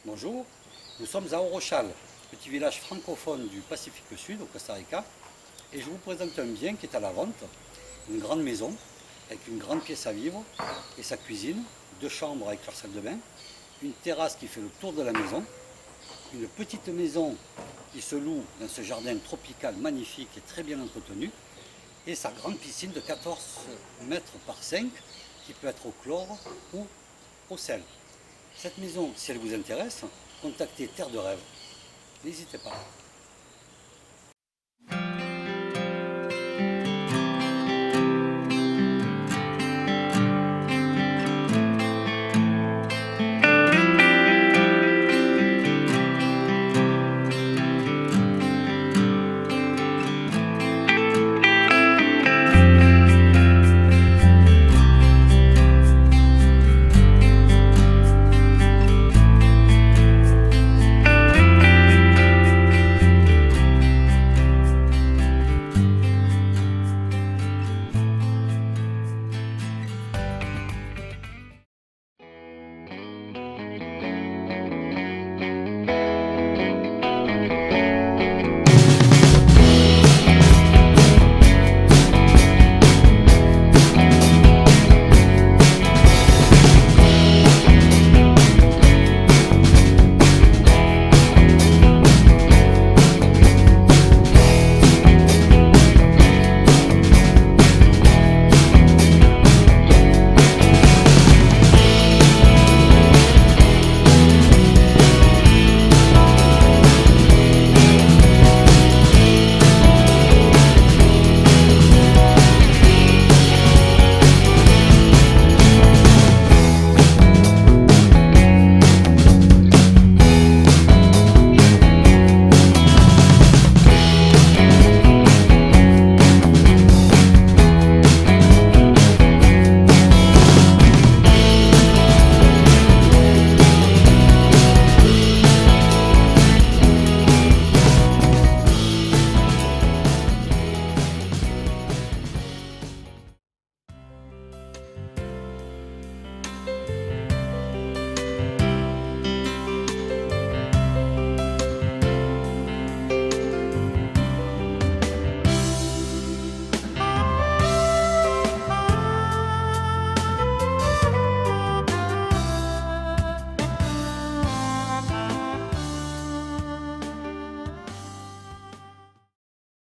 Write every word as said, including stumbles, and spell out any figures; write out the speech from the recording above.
Bonjour, nous sommes à Orochal, petit village francophone du Pacifique Sud, au Costa Rica, et je vous présente un bien qui est à la vente, une grande maison, avec une grande pièce à vivre et sa cuisine, deux chambres avec leur salle de bain, une terrasse qui fait le tour de la maison, une petite maison qui se loue dans ce jardin tropical magnifique et très bien entretenu, et sa grande piscine de quatorze mètres par cinq qui peut être au chlore ou au sel. Cette maison, si elle vous intéresse, contactez Terre de Rêve. N'hésitez pas.